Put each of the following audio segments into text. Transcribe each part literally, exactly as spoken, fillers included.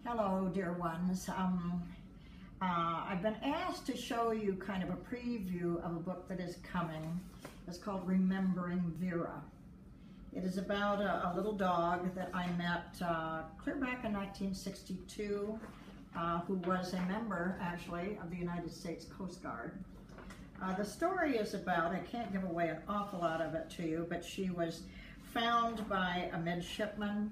Hello, dear ones. Um, uh, I've been asked to show you kind of a preview of a book that is coming. It's called Remembering Vera. It is about a, a little dog that I met uh, clear back in nineteen sixty-two, uh, who was a member, actually, of the United States Coast Guard. Uh, the story is about, I can't give away an awful lot of it to you, but she was found by a midshipman,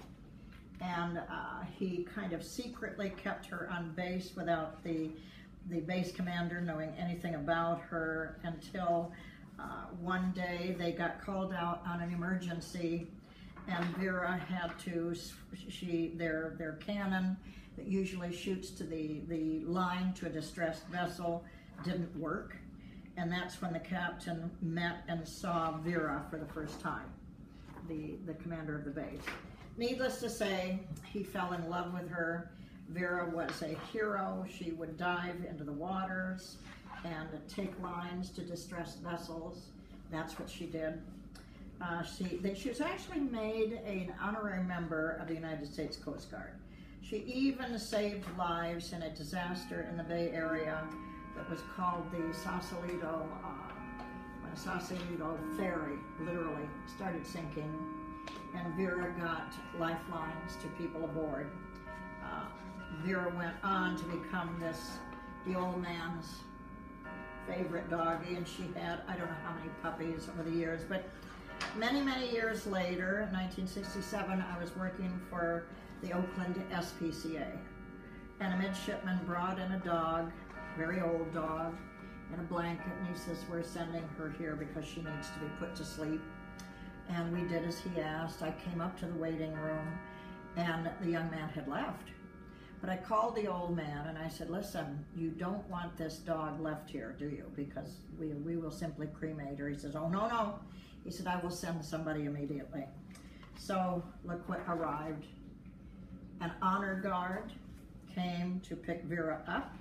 and uh, he kind of secretly kept her on base without the, the base commander knowing anything about her until uh, one day they got called out on an emergency, and Vera had to, she, their, their cannon that usually shoots to the, the line to a distressed vessel didn't work. And that's when the captain met and saw Vera for the first time, the, the commander of the base. Needless to say, he fell in love with her. Vera was a hero. She would dive into the waters and take lines to distressed vessels. That's what she did. Uh, she, they, she was actually made an honorary member of the United States Coast Guard. She even saved lives in a disaster in the Bay Area that was called the Sausalito, uh, when a Sausalito ferry literally started sinking, and Vera got lifelines to people aboard. Uh, Vera went on to become this, the old man's favorite doggie, and she had, I don't know how many puppies over the years, but many, many years later, in nineteen sixty-seven, I was working for the Oakland S P C A, and a midshipman brought in a dog, very old dog, in a blanket, and he says, we're sending her here because she needs to be put to sleep. And we did as he asked. I came up to the waiting room, and the young man had left. But I called the old man and I said, listen, you don't want this dog left here, do you? Because we, we will simply cremate her. He says, oh, no, no. He said, I will send somebody immediately. So look what arrived. An honor guard came to pick Vera up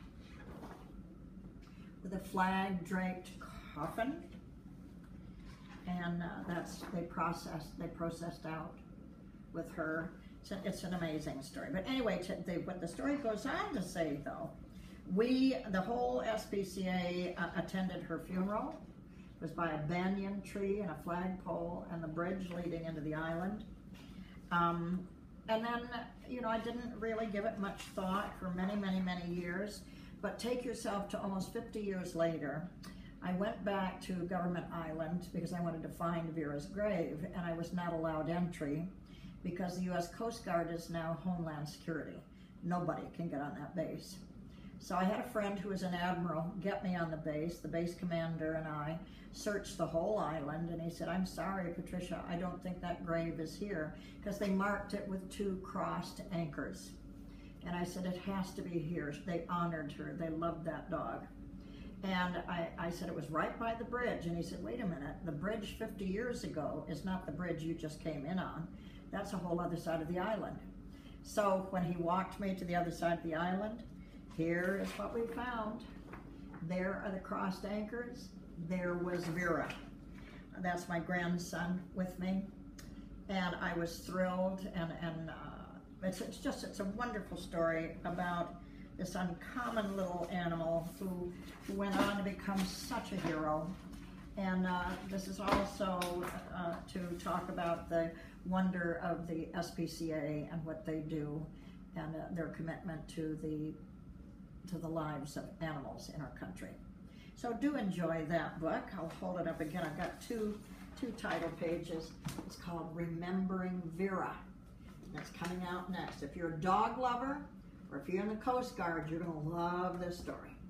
with a flag draped coffin, and uh, that's they processed they processed out with her. It's, a, it's an amazing story. But anyway, to, they, what the story goes on to say, though, we the whole S P C A uh, attended her funeral. It was by a banyan tree and a flagpole and the bridge leading into the island. Um, and then, you know, I didn't really give it much thought for many, many, many years. But take yourself to almost fifty years later, I went back to Government Island because I wanted to find Vera's grave, and I was not allowed entry because the U S Coast Guard is now Homeland Security. Nobody can get on that base. So I had a friend who was an admiral get me on the base. The base commander and I searched the whole island, and he said, I'm sorry, Patricia, I don't think that grave is here, because they marked it with two crossed anchors. And I said, it has to be here. They honored her. They loved that dog. And I, I said, it was right by the bridge. And he said, wait a minute, the bridge fifty years ago is not the bridge you just came in on. That's a whole other side of the island. So when he walked me to the other side of the island, here is what we found. There are the crossed anchors. There was Vera. That's my grandson with me. And I was thrilled, and, and uh, It's, it's just, it's a wonderful story about this uncommon little animal who, who went on to become such a hero. And uh, this is also uh, to talk about the wonder of the S P C A and what they do, and uh, their commitment to the, to the lives of animals in our country. So do enjoy that book. I'll hold it up again. I've got two, two title pages. It's called Remembering Vera. That's coming out next. If you're a dog lover, or if you're in the Coast Guard, you're going to love this story.